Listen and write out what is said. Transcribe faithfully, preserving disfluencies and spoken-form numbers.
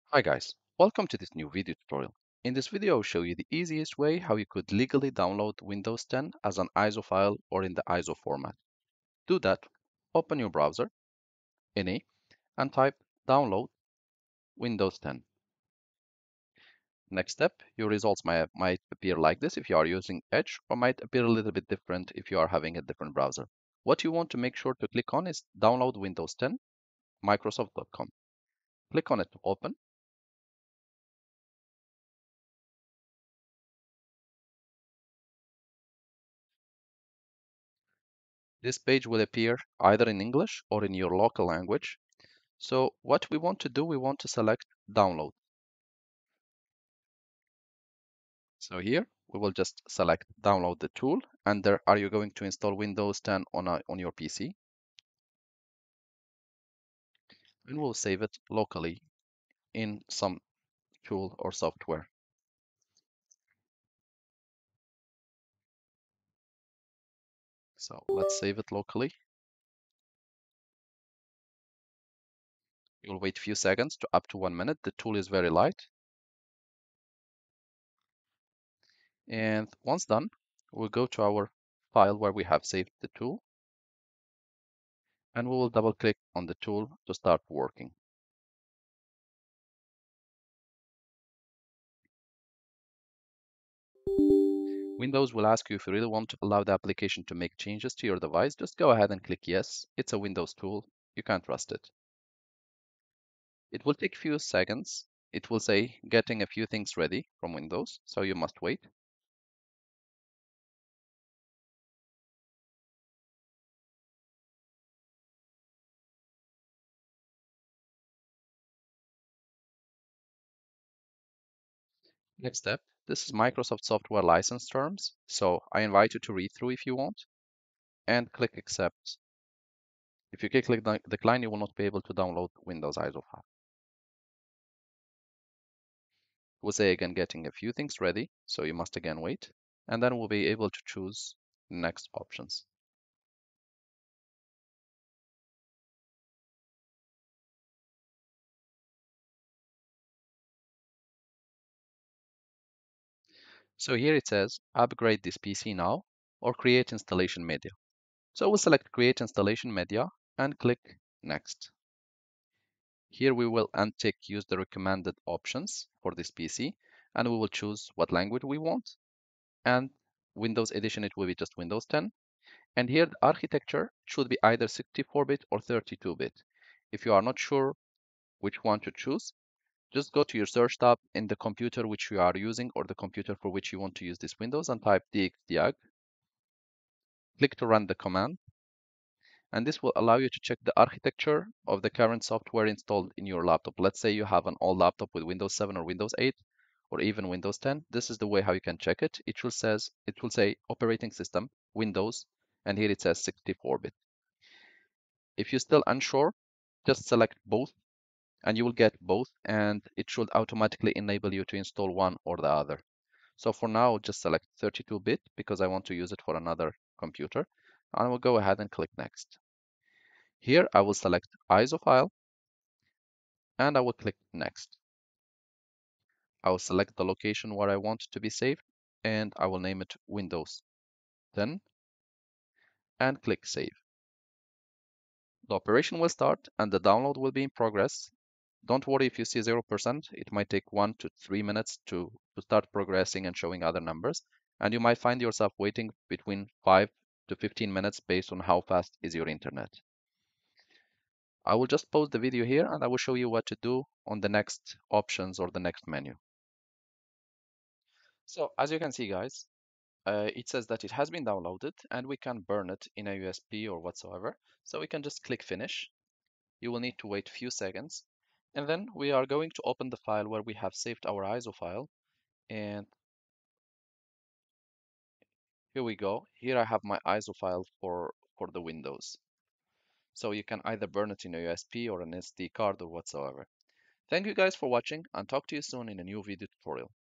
Hi guys, welcome to this new video tutorial. In this video I'll show you the easiest way how you could legally download Windows ten as an I S O file or in the I S O format. To do that, open your browser, N A, and type download Windows ten. Next step, your results might, might appear like this if you are using Edge or might appear a little bit different if you are having a different browser. What you want to make sure to click on is download Windows ten, microsoft dot com. Click on it to open. This page will appear either in English or in your local language. So what we want to do, we want to select download. So here we will just select download the tool, and there are you going to install Windows ten on, a, on your P C, and we'll save it locally in some tool or software. So let's save it locally. You'll wait a few seconds to up to one minute. The tool is very light. And once done, we'll go to our file where we have saved the tool, and we will double click on the tool to start working. Windows will ask you if you really want to allow the application to make changes to your device. Just go ahead and click yes. It's a Windows tool. You can't trust it. It will take a few seconds. It will say getting a few things ready from Windows, so you must wait. Next step, this is Microsoft Software License Terms, so I invite you to read through if you want, and click accept. If you click decline, you will not be able to download Windows I S O file. We'll say again getting a few things ready, so you must again wait, and then we'll be able to choose next options. So here it says upgrade this P C now or create installation media. So we'll select create installation media and click next. Here we will untick use the recommended options for this P C, and we will choose what language we want, and Windows edition it will be just Windows ten. And here the architecture should be either sixty-four bit or thirty-two bit. If you are not sure which one to choose, just go to your search tab in the computer which you are using or the computer for which you want to use this Windows and type dxdiag. Click to run the command, and this will allow you to check the architecture of the current software installed in your laptop. Let's say you have an old laptop with Windows seven or Windows eight or even Windows ten. This is the way how you can check it. It will says it will say operating system Windows, and here it says sixty-four bit. If you're still unsure, just select both and you will get both, and it should automatically enable you to install one or the other. So for now, I'll just select thirty-two bit because I want to use it for another computer, and we'll go ahead and click next. Here I will select I S O file, and I will click next. I will select the location where I want to be saved, and I will name it Windows ten, and click save. The operation will start and the download will be in progress. Don't worry if you see zero percent, it might take one to three minutes to, to start progressing and showing other numbers, and you might find yourself waiting between five to fifteen minutes based on how fast is your internet. I will just pause the video here and I will show you what to do on the next options or the next menu. So as you can see, guys, uh, it says that it has been downloaded and we can burn it in a U S B or whatsoever. So we can just click finish. You will need to wait a few seconds. And then we are going to open the file where we have saved our I S O file. And here we go. Here I have my I S O file for, for the Windows. So you can either burn it in a U S B or an S D card or whatsoever. Thank you guys for watching and talk to you soon in a new video tutorial.